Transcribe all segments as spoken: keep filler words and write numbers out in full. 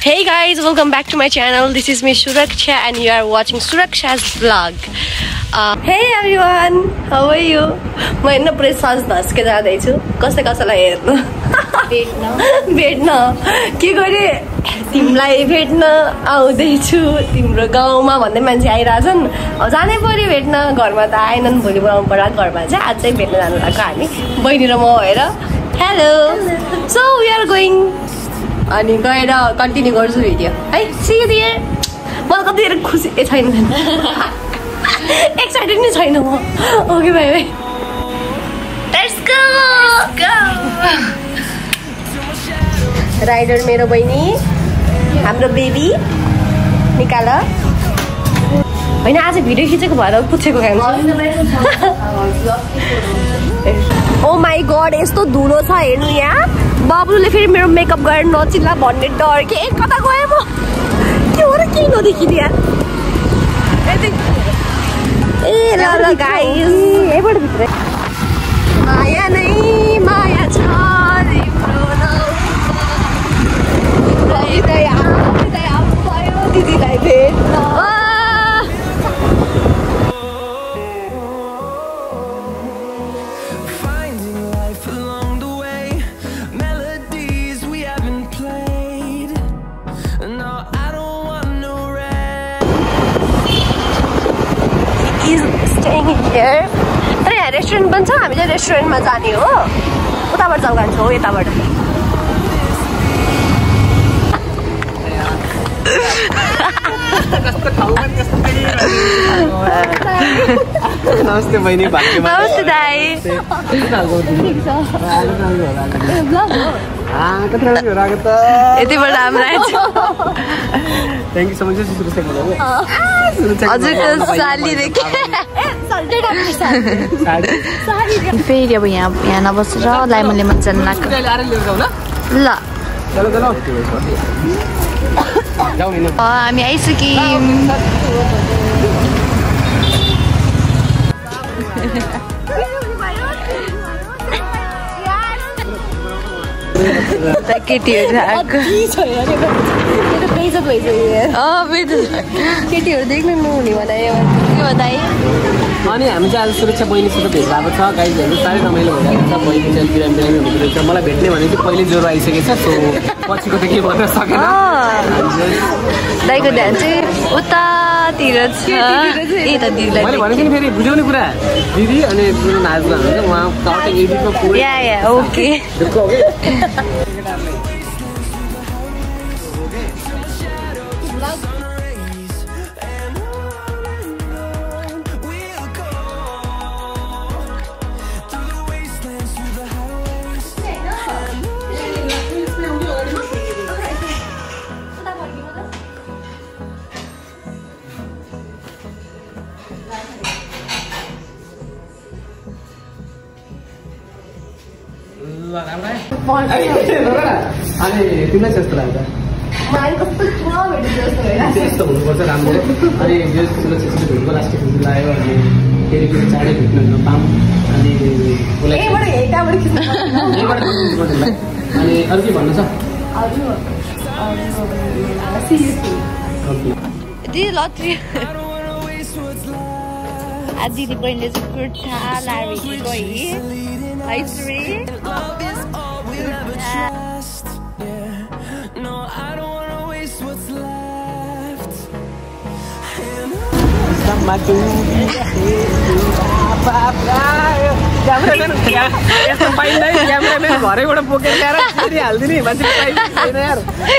Hey guys, welcome back to my channel. This is me Suraksha and you are watching Suraksha's vlog. Uh, hey everyone, how are you? म हैन पुरै सज धस्के जाँदै छु कसै कसैलाई हेर्नु भेट्न भेट्न के गरे तिमीलाई भेट्न आउँदै छु तिम्रो गाउँमा भन्दै मान्छे आइराछन् अब जानै पर्यो भेट्न घरमा त आएनन् भोलि बोलाउनु पर्ला घरमा चाहिँ आज चाहिँ भेट्न जानु लाग्यो हामी बहिनी र म भएर hello so we are going अनि गएर कन्टिन्यू गर्छु भिडियो है सी यू देयर मलाई कति धेरै खुसी ए छैन एक्साइटेड नै छैन म okay bye bye let's go go rider मेरो बहिनी हाम्रो बेबी निकाल हैन आज भिडियो खिचेको भएर पुछेको खान्छु ओ माई गॉड यस्तो धुलो छ हेर्नु यहाँ बाबुले फेरि मेरो मेकअप गरेर नचिल्ला भन्ने डर के कता गए म के हो र के नदेखिने यार ए ल ल गाइस एबाट भित्र माया नै माया छ तिम्रो नाउँ हृदय हृदय भयो दिदीलाई भेट्न तर यहाँ रेस्टुरेन्ट पनि छ हामी चाहिँ रेस्टुरेन्टमा जाने हो उताबाट जाउँ जान्छ हो यताबाट नमस्ते बहिनी नमस्ते दाइ यतिबाट हाम्रो थ्याङ्क यू सो मच हजुरको सालीले फेरि अब यहाँ यहाँ नबसेर लाइमन लेमन जानु लाग्छ ल हामी आइसक्यौँ केटीहरू आएको केटीहरू देख्नु नहुने बनायो के बताए अनि हामी चाहिँ आज सुरक्षा बहिनीसित भेट भएको छ गाइजहरू साह्रै रमाइलो भइरहेको छ बहिनी चाहिँ बिरामी बिरामी हुँदो रहेछ मलाई भेट्ने भनेको पहिले ज्वरो आइसकेको छ सो पछिको त केही भन्न सकेन दाइको ध्यान चाहिँ उतातिर छ यता दिदीलाई मैले भनेको नि फेरि बुझाउने कुरा दिदी अनि नाच्दा हुन्छ उहाँ कटिङ एडिटमा पुरै या या ओके अनि तिमीलाई जस्तो लाग्छ यस्तो हुनुपर्छ राम्रो अनि भेट्को लास्ट खुसी लाग्यो अनि फेरि फेरि चाँडै भेट्न नपाऊँ अनि अनि अरू के भन्नु छ दिदी बहिनीले चाहिँ कुर्ता लाएर घरैबाट बोकेर ल्याएर फेरि हालिदिने मान्छे छैन यार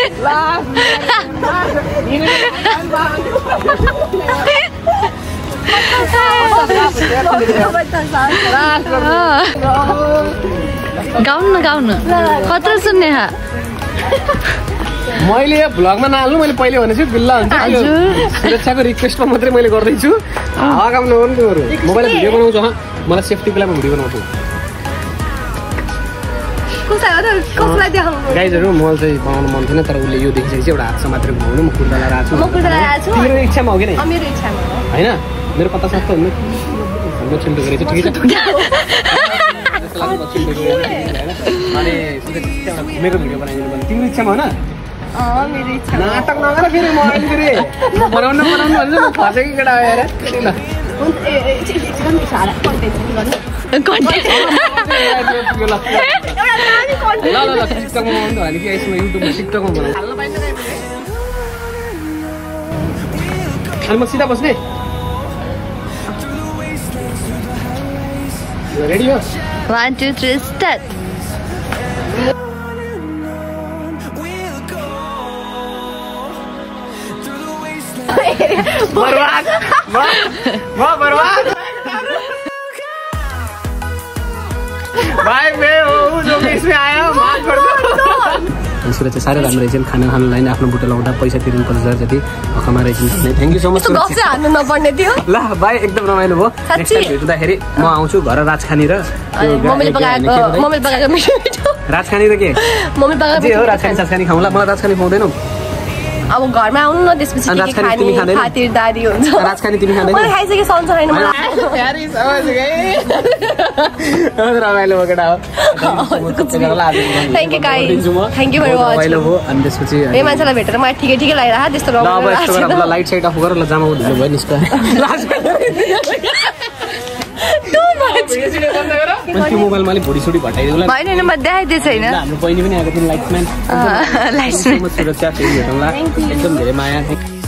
गाउनु न गाउनु कत्रो सुन्ने मैले यो भ्लगमा नहाल्नु मैले पहिले भनेछु बिल्ला हुन्छ सुरक्षाको रिक्वेस्टमा मात्रै मैले गर्दैछु हावा काम नगर्नु तिमीहरू मोबाइलमा भिडियो बनाउँछ मलाई सेफ्टीको लागि भिडियो बनाउँछु गाइजहरू मलाई चाहिँ बनाउनु मन थिएन तर उसले यो देखिसकेपछि एउटा हातमा मात्रै घुमाउनु म कुर्ता लगाएर आएको छु तिम्रो इच्छामा हो कि नै होइन मेरो पत्ता साथ हुनु म छिल्टो गरेको ठिकै छ अनि घुमेको भिडियो बनाइदिनु पर्ने तिम्रो इच्छामा होइन नाटक नगर फेरि म अहिले फेरि बनाउनु बनाउनु भन्छु म फसेको केटा हो यार ल ल ल टिकटकमा बनाउनु भने कि यसमा युट्युबमा टिकटकमा बनाउनु अनि म सिधा बस्ने रेडी हो one two three start बर्बाद म म बर्बाद भाइ मैं हूँ जो इसमें आया माफ कर दो सुरज चाहिँ साह्रै राम्रो रहेछ खाना खानुलाई नै आफ्नो बुटो लगाउँदा पैसा तिर्नु पर्छ सर जति अखमा रहेछ थ्याङ्क यू सो मच गफ हान्नु नपर्ने थियो ल भाइ एकदम रमाइलो भयो नेक्स्ट टाइम भेट्दाखेरि म आउँछु घर राजखानी र मम्मीले पकाएको मम्मीले पकाएको मिठो मिठो राजखानी र के मम्मीले पकाएको जे हो राजखानी साजखानी खाउँला मलाई राजखानी पाउँदैनौ अब घरमा आउनु न त्यसपछि के खाने खातिरदारी हुन्छ राजखानी तिमी खाँदैन मैले खाइसके सन्च छैन मलाई यार समझ गए रमाइलो भयो केटा हो thank you guys thank you very much रमाइलो भयो अनि त्यसपछि ए मान्छेलाई भेटेर मलाई ठिकै ठिकै लागिरहेको त्यस्तो रमाइलो लाइट साइट अफ गरेर ल जामा उठ्नु भयो निस्क त्यो मोबाइलमा अलिक भोडी सोडी भटाइदिउँला होइन होइन म देखाइदिए छैन हाम्रो बहिनी पनि आएको थियो लाइट्सम्यान लाइट्सम्यान सुरक्षा फेरि भेटौँला एकदम धेरै माया